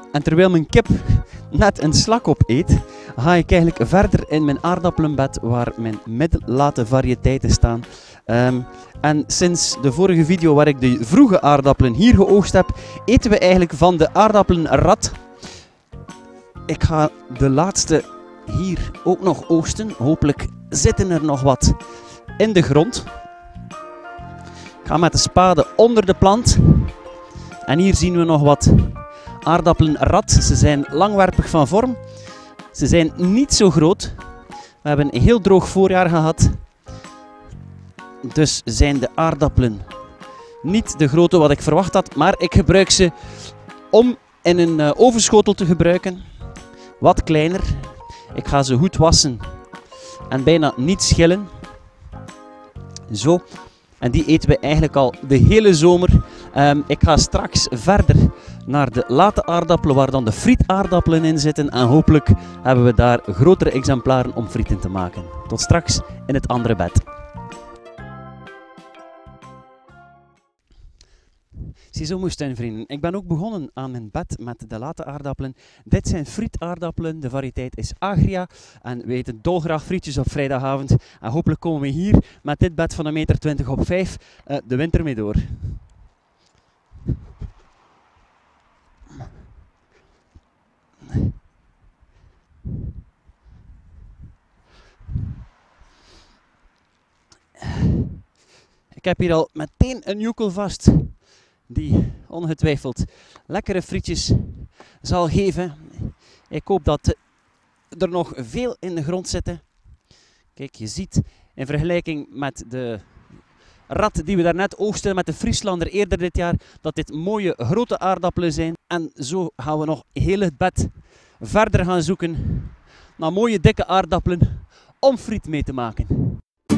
En terwijl mijn kip net een slak opeet, ga ik eigenlijk verder in mijn aardappelenbed waar mijn middellate variëteiten staan. En sinds de vorige video waar ik de vroege aardappelen hier geoogst heb, eten we eigenlijk van de aardappelenrat. Ik ga de laatste hier ook nog oogsten. Hopelijk zitten er nog wat in de grond. Ik ga met de spade onder de plant. En hier zien we nog wat aardappelenrat. Ze zijn langwerpig van vorm. Ze zijn niet zo groot. We hebben een heel droog voorjaar gehad. Dus zijn de aardappelen niet de grootte wat ik verwacht had. Maar ik gebruik ze om in een ovenschotel te gebruiken. Wat kleiner. Ik ga ze goed wassen en bijna niet schillen. Zo. En die eten we eigenlijk al de hele zomer. Ik ga straks verder naar de late aardappelen waar dan de frietaardappelen in zitten. En hopelijk hebben we daar grotere exemplaren om frieten te maken. Tot straks in het andere bed. Ziezo moestuinvrienden, ik ben ook begonnen aan mijn bed met de late aardappelen. Dit zijn frietaardappelen, de variëteit is Agria. En we eten dolgraag frietjes op vrijdagavond. En hopelijk komen we hier met dit bed van 1,20 meter op 5 de winter mee door. Ik heb hier al meteen een joekel vast die ongetwijfeld lekkere frietjes zal geven. Ik hoop dat er nog veel in de grond zitten. Kijk, je ziet in vergelijking met de rat die we daarnet oogsten met de Frieslander eerder dit jaar, dat dit mooie grote aardappelen zijn. En zo gaan we nog heel het bed verder gaan zoeken naar mooie dikke aardappelen om friet mee te maken.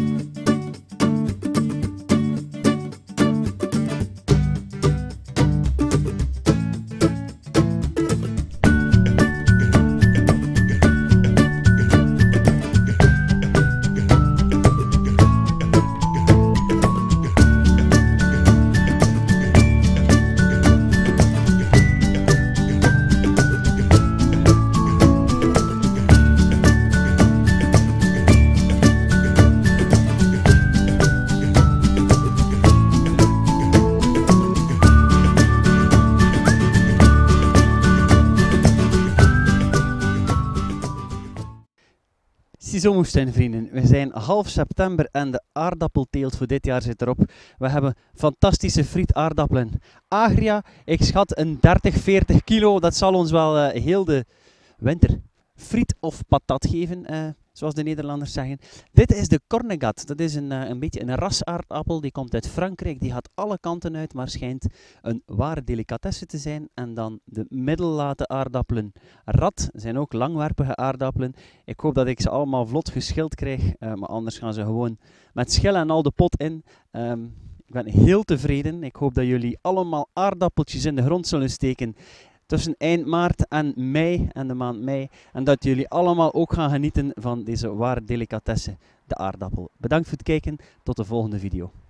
Ziezo moestuinvrienden, we zijn half september en de aardappelteelt voor dit jaar zit erop. We hebben fantastische frietaardappelen. Agria, ik schat een 30-40 kilo, dat zal ons wel heel de winter friet of patat geven, zoals de Nederlanders zeggen. Dit is de Cornegat, dat is een beetje een rasaardappel, die komt uit Frankrijk, die gaat alle kanten uit, maar schijnt een ware delicatesse te zijn. En dan de middellate aardappelen rat, zijn ook langwerpige aardappelen. Ik hoop dat ik ze allemaal vlot geschild krijg, maar anders gaan ze gewoon met schillen en al de pot in. Ik ben heel tevreden, ik hoop dat jullie allemaal aardappeltjes in de grond zullen steken tussen eind maart en mei en de maand mei. En dat jullie allemaal ook gaan genieten van deze ware delicatesse, de aardappel. Bedankt voor het kijken, tot de volgende video.